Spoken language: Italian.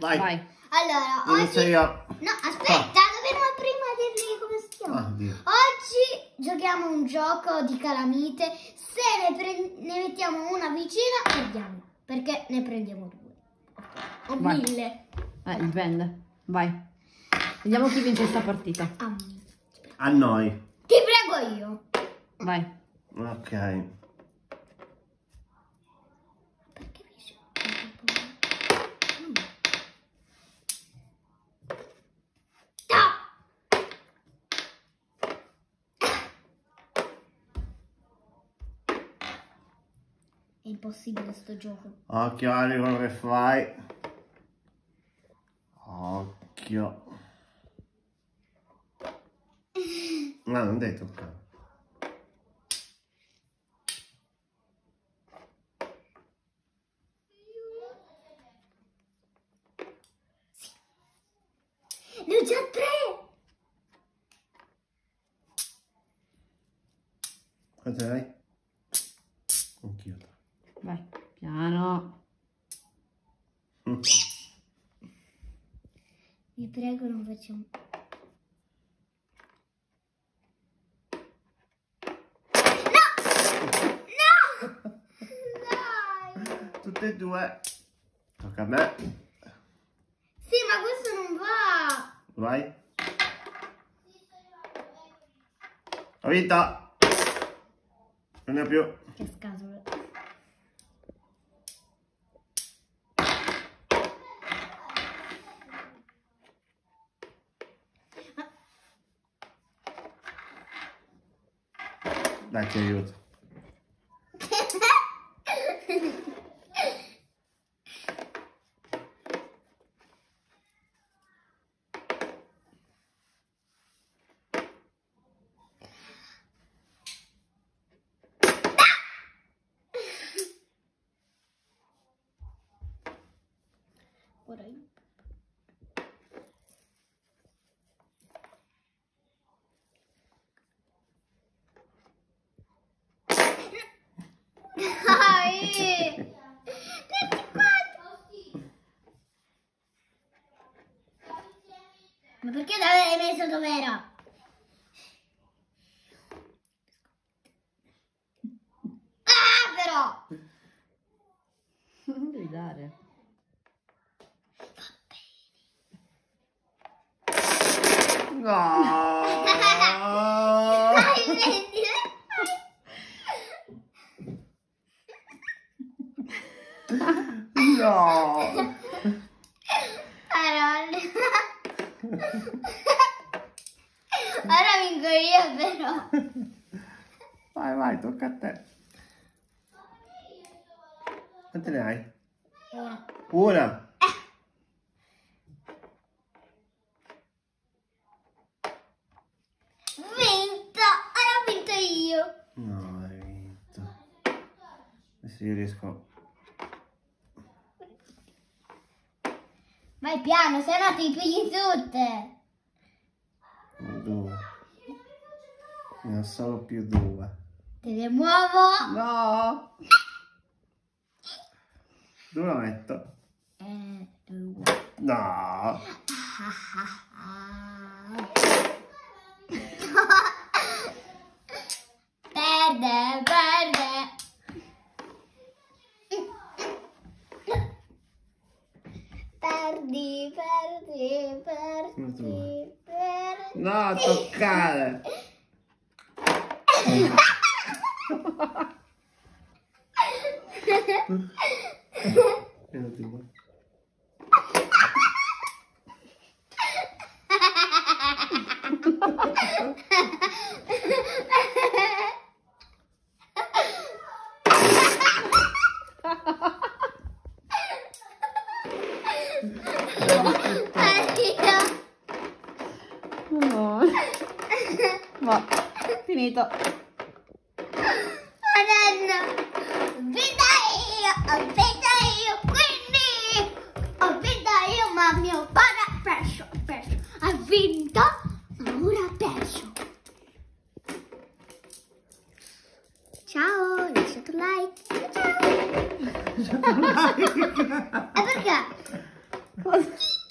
Vai. Allora, Inizio oggi... io. No, aspetta, dovremmo prima dirgli come si chiama. Oggi giochiamo un gioco di calamite. Se ne mettiamo una vicina, perdiamo. Perché ne prendiamo due. O Vai. 1000. Dipende. Vai. Vediamo chi vince questa partita. A noi. Ti prego io. Vai. Ok. Perché mi sono... È impossibile sto gioco. Occhio Ali, quello che fai. Occhio. No, non devi toccare. Ne ho già 3! Quante hai? Anch'io. Vai. Piano. Vi prego, non facciamo... No! No! Dai! Tutte e due. Tocca a me. Sì, ma questo non va! Vai. Ho vinto. Non ne ho più. Che scatola. Dai, ti aiuto. Ora io. Dai! 24! Ma perché l'hai messo dov'era? Ah, però! Non devi dare. No! Dai, vedi? No! Allora, ora vinco io però. Vai, vai, tocca a te. Quante ne hai? Una. Vinto! Ora ho vinto io. No, hai vinto. Adesso io riesco. Vai piano, se no ti pigli tutte. Due. Ne ho solo più due. Te le muovo. No! Dove lo metto? No! Perde, perde. Perdi, perdi, perdi, perdi. No, toccare! No. Va. Finito. Madonna, ho vinto io, quindi ho vinto io, ma mio padre ha perso, ha vinto, ma ora ha perso. Ciao, lasciate un like, ciao. E perché? Chi?